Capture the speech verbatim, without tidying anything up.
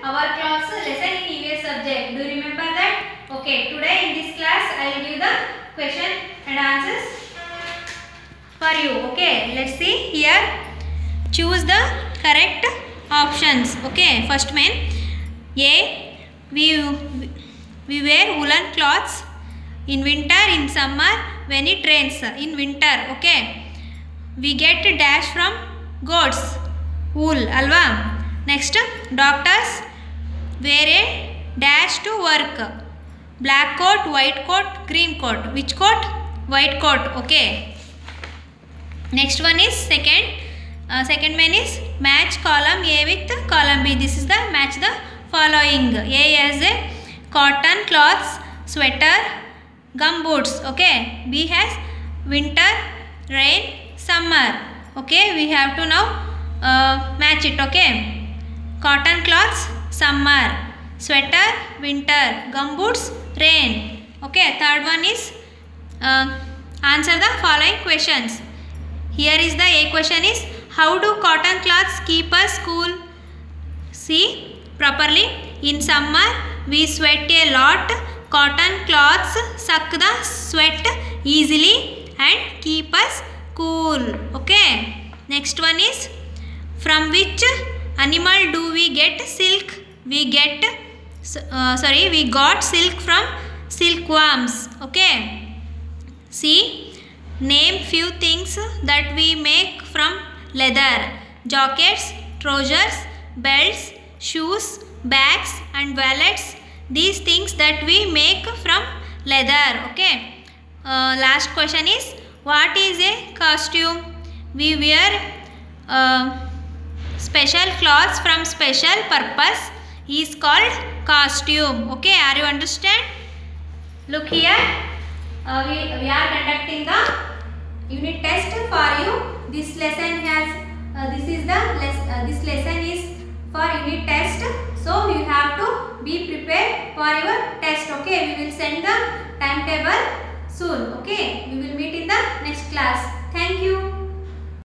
our class lesson in E V S subject. Do you remember that? Okay, today in this class I will give the question and answers for you. Okay, let's see here. Choose the correct options. Okay, first one. A. We we wear woolen clothes in winter, in summer when it rains. In winter, okay. We get dash from goats, wool, alva. Next, doctors wear a dash to work. Black coat, white coat, green coat. Which coat? White coat, okay. Next one is second. Uh, second one is match column A with column B. This is the match the following. A has a cotton cloths, sweater, gum boots, okay. B has winter, rain, summer, okay. We have to now uh, match it, okay. Cotton cloths, summer, sweater, winter, gum boots, rain, okay. Third one is uh, answer the following questions. Here is the A question is, how do cotton cloths keep us cool? See properly. In summer we sweat a lot. Cotton cloths suck the sweat easily and keep us cool, okay. Next one is, from which animal do we get silk? We get uh, sorry we got silk from silkworms, okay. See, name few things that we make from leather. Jackets, trousers, belts, shoes, bags and wallets. These things that we make from leather, okay. Uh, last question is, what is a costume? We wear uh, special clothes from special purpose is called costume, okay. Are you understand? Look here, uh, we, we are conducting the unit test for you. This lesson has uh, this is the les uh, this lesson is for unit test, so you have to be prepared for your test, okay. We will send the timetable soon, okay. We will meet in the next class. Thank you.